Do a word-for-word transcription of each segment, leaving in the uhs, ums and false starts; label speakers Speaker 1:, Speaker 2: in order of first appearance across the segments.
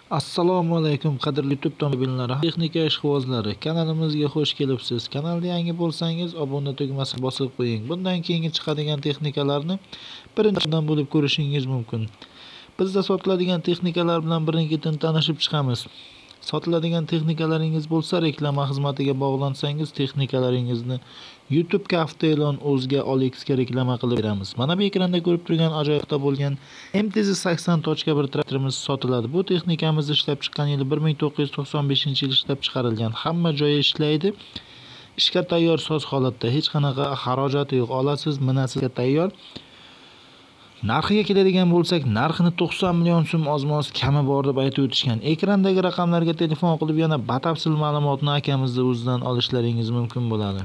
Speaker 1: Assalomu alaykum qadrli YouTube tomoshabinlari, texnika ishqibozlari. Kanalimizga xush kelibsiz. Kanalga yangi bo'lsangiz obuna tugmasini bosib qo'ying. Bundan keyingi chiqadigan texnikalarni birinchidan bo'lib ko'rishingiz mumkin. Bizda sotiladigan texnikalar bilan birin-ketin tanishib chiqamiz. Sotiladigan texnikalaringiz bo'lsa, reklama xizmatiga bog'lansangiz, texnikalaringizni YouTube'ga avtoe'lon o'zga OLXga reklama qilib beramiz. Mana bu ekranda ko'rib turgan ajoyibda bo'lgan M T Z sakson точка bir traktorimiz sotiladi. Bu texnikamiz ishlab chiqqan yili bir ming to'qqiz yuz to'qson beshinchi yil ishlab chiqarilgan. Hamma joyi ishlaydi. Ishga tayyor soz holatda, hech qanaqa xarajati yo'q. Olasiz, minasizga tayyor. Narxiga keladigan bo'lsak, narxini to'qson million so'm oz-moz kami bor deb aytib o'tishgan. Ekrandagi raqamlarga telefon qilib yana batafsil ma'lumotni akamizni o'zidan olishlaringiz mumkin bo'ladi.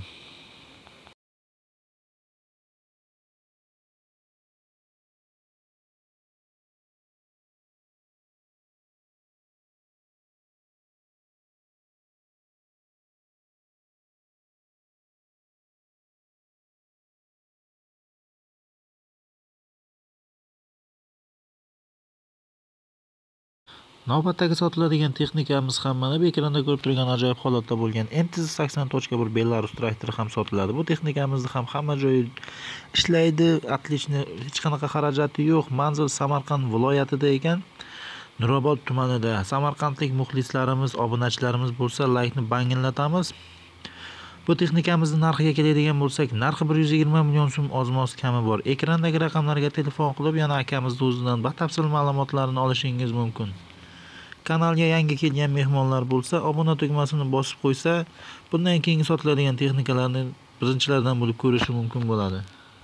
Speaker 1: Navbatdagi sotiladigan texnikamiz ham mana bu ekranda ko'rib turgan ajoyib holatda bo'lgan M T Z sakson точка bir Belarus traktori ham sotiladi. Bu texnikamizni ham hamma joyi ishlaydi, отлично, hech qanaqa xarajati yo'q. Manzil Samarqand viloyatida ekan, Nurobod tumanida. Samarqandlik muxlislarimiz, obunachilarimiz bo'lsa, laykni bangillatamiz. Bu texnikamizni narxiga keladigan bo'lsak, narxi bir yuz yigirma million so'm oz-moz kami bor. Ekrandagi raqamlarga telefon qilib yana akamizni o'zidan batafsil ma'lumotlarni olishingiz mumkin. Kanalga yangi kelgan mehmonlar bo'lsa, obuna tugmasini bosib qo'ysa, bundan keyingi sotiladigan texnikalarni birinchilardan bo'lib ko'rishi mumkin bo'ladi.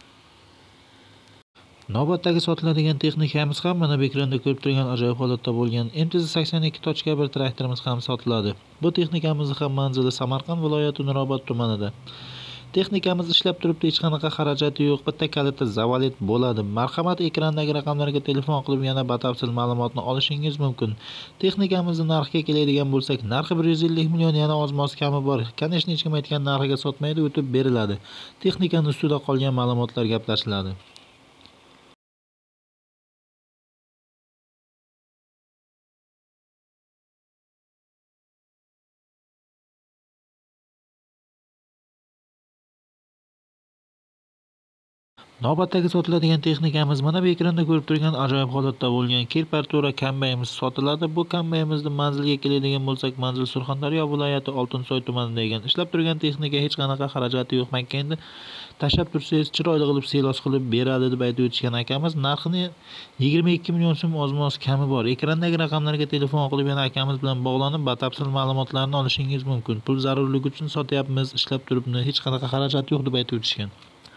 Speaker 1: Navbatdagi sotiladigan texnikamiz ham mana bu ekranda ko'rib turgan ajoyib holatda bo'lgan M T Z sakson ikki точка bir traktorimiz ham sotiladi. Bu texnikamizni ham manzili Samarqand viloyati Nurobod tumanida. Texnikamiz ishlab turibdi, hech qanaqa xarajati yo'q. Bitta kalitda zavolit bo'ladi. Marhamat, ekrandagi raqamlarga telefon qilib yana batafsil ma'lumotni olishingiz mumkin. Texnikamizni narxiga keladigan bo'lsak, narxi bir yuz ellik million, yana oz-moz kami bor. Конечно, hech kim aytgan narxiga sotmaydi, o'tib beriladi. Texnikaning ustida qolgan ma'lumotlar gaplashiladi. Navbatdagi sotiladigan texnikamiz mana bu ekranda ko'rib turgan ajoyib holatda bo'lgan Kirpartura kombayimiz sotiladi. Bu kombayimizni manzilga keladigan bo'lsak, manzil Surxondaryo viloyati Oltinsoy tumanida ekan. Ishlab turgan texnika, hech qanaqa xarajati yo'q. Makka endi tashlab tursangiz chiroyli qilib selos qilib beradi deb aytib o'tishgan akamiz. Narxini yigirma ikki million so'm oz-moz kami bor. Ekrandagi raqamlarga telefon qilib yana akamiz bilan bog'lanib batafsil ma'lumotlarni olishingiz mumkin. Pul zarurligi uchun sotyapmiz, ishlab turibdi, hech qanaqa xarajat yo'q deb aytib o'tishgan.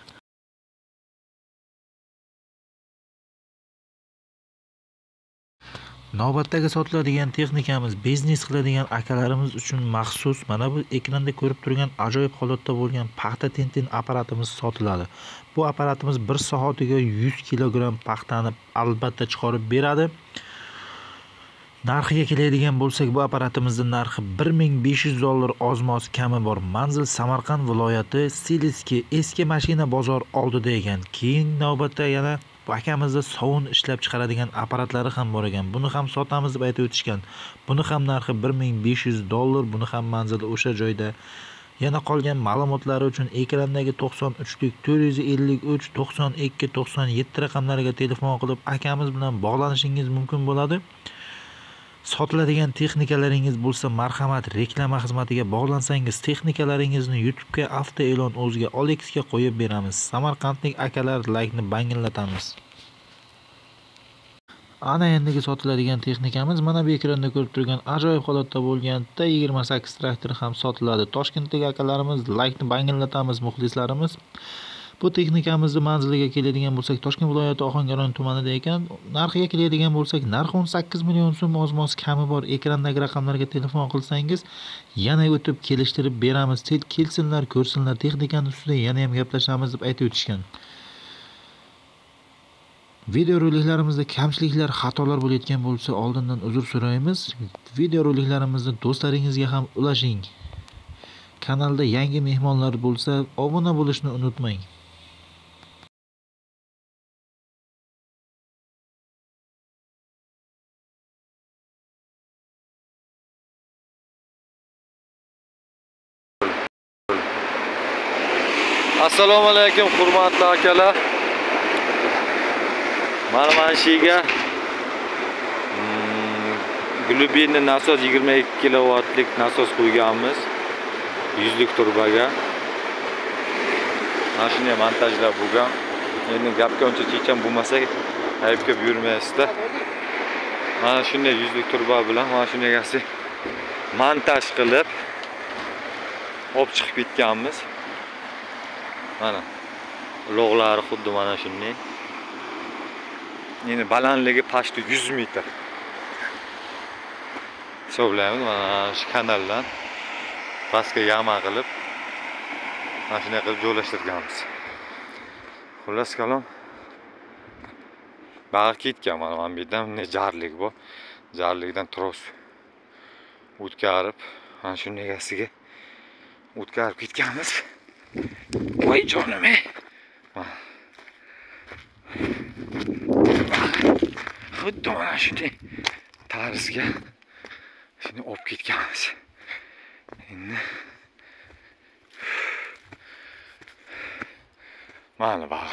Speaker 1: Navbatdagi sotiladigan texnikamiz biznes qiladigan akalarimiz uchun maxsus mana bu ekranda ko'rib turgan ajoyib holatda bo'lgan paxta tentin apparatimiz sotiladi. Bu apparatimiz bir soatiga yuz kilogramm paxtani albatta chiqarib beradi. Narxiga keladigan bo'lsak, bu apparatimizning narxi bir ming besh yuz dollar oz-moz kami bor. Manzil Samarqand viloyati Siliski eski mashina bozor oldida ekan. Keyin navbatda yana bu akamizda sovun ishlab chiqaradigan apparatlari ham bor ekan. Buni ham sotamiz deb aytib o'tishgan. Buni ham narxi bir ming besh yuz dollar, buni ham manzili o'sha joyda. Yana qolgan ma'lumotlari uchun ekrandagi to'qson uch to'rt yuz ellik uch to'qson ikki to'qson yetti raqamlariga telefon qilib akamiz bilan bog'lanishingiz mumkin bo'ladi. Sotiladigan texnikalaringiz bo'lsa, marhamat, reklama xizmatiga bog'lansangiz, texnikalaringizni YouTube'ga avtoe'lon o'zga OLXga qo'yib beramiz. Samarqandlik akalar laykni bangillatamiz. Ana endigi sotiladigan texnikamiz mana bu ekranda ko'rib turgan ajoyib holatda bo'lgan T yigirma sakkiz traktori ham sotiladi. Toshkentlik akalarimiz laykni bangillatamiz, muxlislarimiz. Bu texnikamizni manziliga keladigan bo'lsak, Toshkent viloyati Ohangaron tumanida ekan. Narxiga keladigan bo'lsak, narxi o'n sakkiz million so'm oz-moz kami bor. Ekrandagi raqamlarga telefon qilsangiz, yana o'tib kelishtirib beramiz. Kelsinlar, ko'rsinlar, texnikaning ustida yana ham gaplashamiz deb aytib o'tishgan. Video roliklarimizda kamchiliklar, xatolar bo'layotgan bo'lsa, oldindan uzr so'raymiz. Video roliklarimizni do'stlaringizga ham ulashing. Kanalda yangi mehmonlar bo'lsa, obuna bo'lishni unutmang.
Speaker 2: Assalomu alaykum hurmatli akalar. Mana mana shu yerga Glubinni nasos yigirma ikki kilovatlik nasos qo'yganmiz. yuzlik turbaga. Mana shuni montajlab bo'lgan. Endi gapga uncha checham bo'lmasa, ayb ko'p yurmaysizda. Mana shunday yuzlik turba bilan mana shuni egasi montaj qilib olib chiqib ketganmiz. Mana uloqlari xuddi mana shunday. Yine balandligi pashti yuz metr. Hisoblaymiz mana shu kanaldan pastga yama qilib mana shunday qilib joylashtirganmiz. Xullas kalom bag'i ketgan mana bu yerdan ne jarlik bu. Jarlikdan tros o'tkazib mana shunday egasiga o'tkazib ketganmiz. Voy jonim ey. Xuddi mana shunday tarzga shuni olib ketganmiz. Endi mana bag'.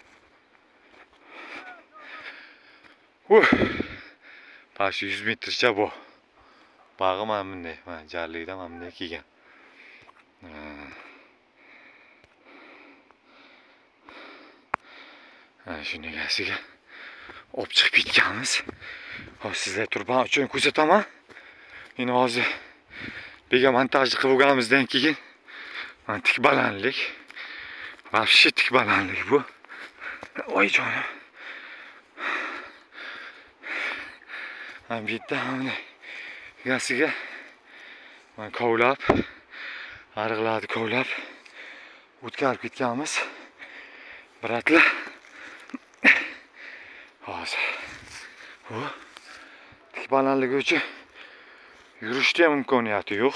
Speaker 2: Uh. Pash yuz metrcha bu. Bag'i mana bunday, mana jarlikdan mana bunday kelgan. Mana shunday egasiga olib chiqib ketganmiz. Hozir sizlar turban uchun ko'rsataman. Endi hozir bega montaj qilib bo'lganimizdan keyin mana tik balandlik. Vobshe tik balandlik bu. Voy jonim. Mana bu yerda mana egasiga mana kovlab, ariqlarni kovlab o'tkazib ketganmiz. Biratlar hozir bu tik balandligi uchun yurishga ham imkoniyati yo'q.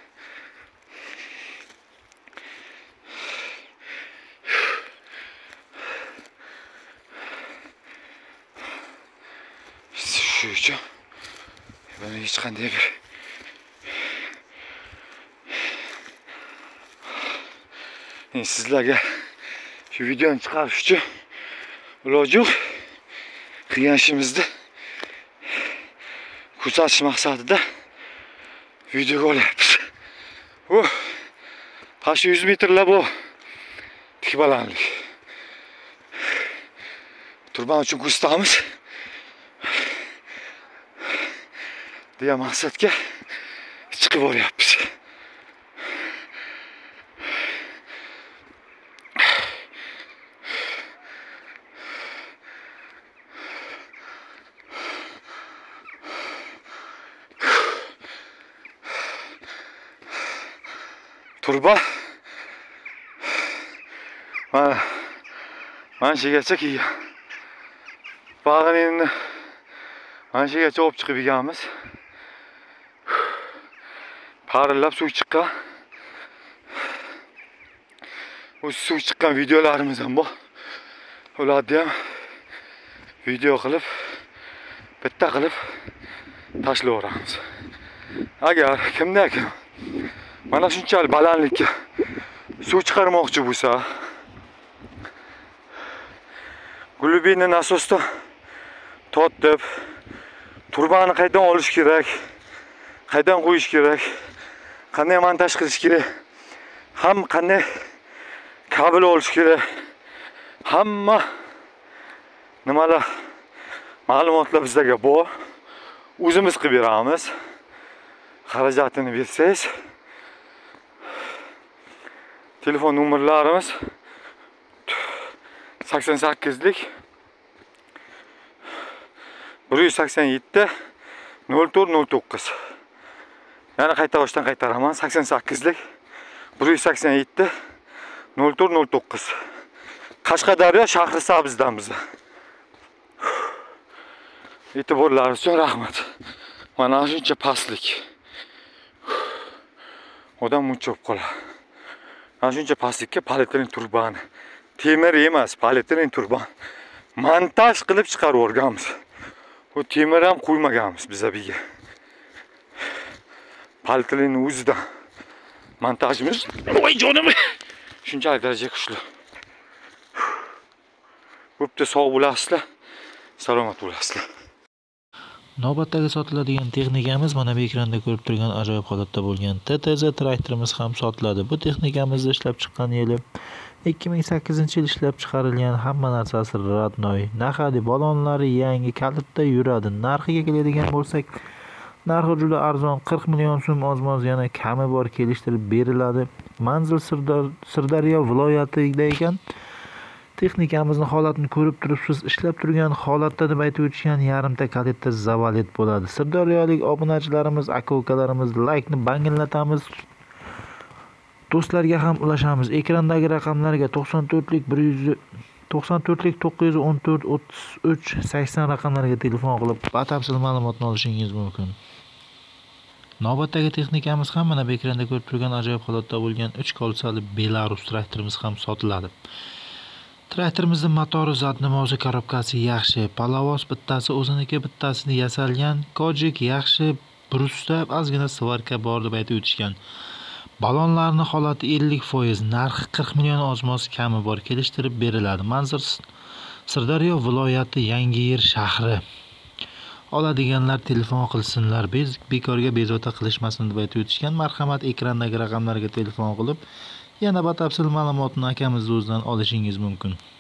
Speaker 2: Shu uchun buni hech qanday bir endi sizlarga shu videoni chiqarish uchun iloji yo'q. Qilgan ishimizni ko'rsatish maqsadida videoga olyapmiz. Oh, tashi yuz metrlar bu tik balandlik. Turban uchun ko'rsatamiz. degan maqsadga chiqib oryapmiz. Turba mana mana shu yergacha kelgan. Bag'ini endi mana shu yergacha olib chiqib yurganmiz. Parillab suv chiqqan. Bu suv chiqqan videolarimiz ham bor. Ularni ham video qilib, bitta qilib tashlayveramiz. Agar kimda kim mana shunchalik balandlikka suv chiqarmoqchi bo'lsa, glubinni nasosdan tortib, turbani qaydan olish kerak, qaydan qo'yish kerak, qanday montaj qilish kerak, ham qanday kabel olish kerak, hamma nimalar ma'lumotlar bizlarga bor. O'zimiz qilib beramiz. Xarajatini bersangiz, telefon nomerlarimiz sakson sakkizlik bir yuz sakson yetti nol to'rt nol to'qqiz. Yani qayta boshdan qaytaraman. sakson sakkizlik bir yuz sakson yetti nol to'rt nol to'qqiz. Qashqadaryo Shahrisabzdan biza. E'tiborlaringiz uchun rahmat. Mana shuncha pastlik. Odam munchoq qoladi. Mana shuncha pastlikka polietilen turbani. Temir emas, polietilen turban. Montaj qilib chiqarib o'rganmiz. Bu temir ham qo'ymaganmiz biza biga. Polietilenni o'zida montajimiz. Voy jonim. shunchalik daraja kuchli. Bo'pti, sog' bo'lasizlar, salomat bo'lasizlar.
Speaker 1: Navbatdagi sotiladigan texnikamiz mana bu ekranda ko'rib turgan ajoyib holatda bo'lgan T T Z traktorimiz ham sotiladi. Bu texnikamizni ishlab chiqqan yili ikki ming sakkizinchi yil ishlab chiqarilgan, hamma narsasi radnoy. Nahadi balonlari yangi, kalitda yuradi. Narxiga keladigan bo'lsak, narxi juda arzon, qirq million so'm oz-moz, yana kami bor kelishtirib beriladi. Manzil Sirdaryo viloyatida ekan. Texnikamizni holatini ko'rib turibsiz, ishlab turgan holatda deb aytib o'tishgan, yarimta kalitda zavalet bo'ladi. Sirdaryolik obunachilarimiz, aka-ukalarimiz like ni bangillatamiz. Do'stlarga ham ulashamiz. Ekrandagi raqamlarga to'qson to'rtlik bir yuz to'qson to'rtlik to'qqiz yuz o'n to'rt o'ttiz uch sakson raqamlariga telefon qilib batafsil ma'lumotni olishingiz mumkin. Navbatdagi texnikamiz ham mana bu ekranda ko'rib turgan ajoyib holatda bo'lgan uch kolsali Belarus traktorimiz ham sotiladi. Traktorimizning motori zadnimozi, korobkasi yaxshi, palovoz bittasi o'ziniki, bittasini yasalgan, kojik yaxshi, brusda ozgina svarka bor deb aytib o'tishgan. Balonlarning holati ellik foiz, narxi qirq million oz-moz kami bor kelishtirib beriladi. Manzil Sirdaryo viloyati Yangiyer shahri. Oladiganlar telefon qilsinlar, biz bekorga bezovta qilishmasin deb aytib o'tishgan. Marhamat, ekrandagi raqamlarga telefon qilib yana batafsil ma'lumotni akamizning o'zidan olishingiz mumkin.